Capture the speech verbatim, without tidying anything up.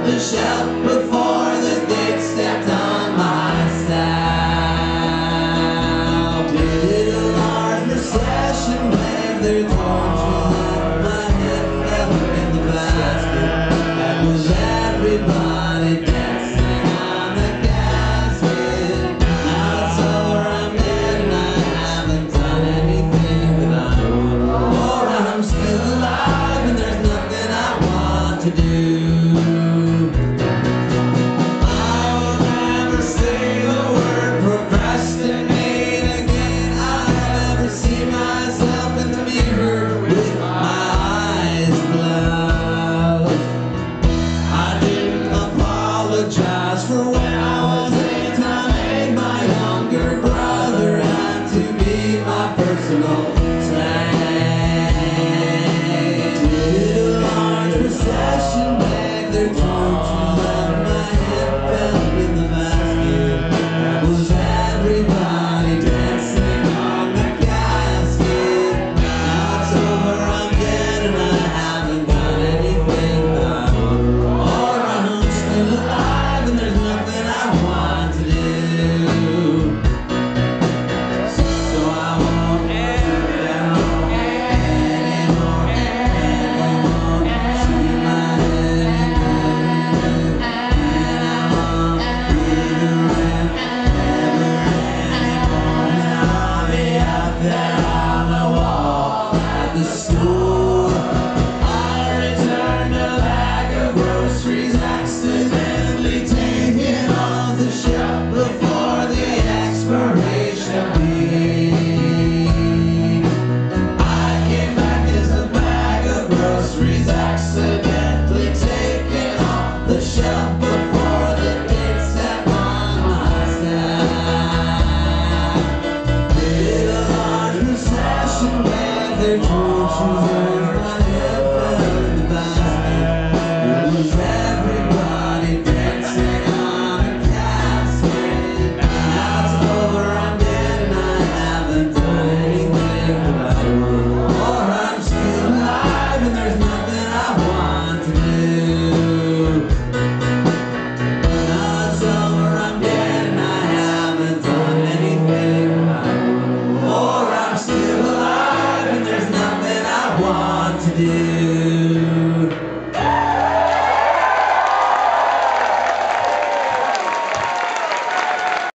the shelf before the gate stepped on my style. Did a large procession wave their torches? My head fell in the basket. That was everybody dancing on the casket. Now it's over, I'm dead, and I haven't done anything that I know. Or I'm still alive, and there's nothing I want to do. For when I was eight, I made my younger brother had to be my personal slave. Did a large procession beg their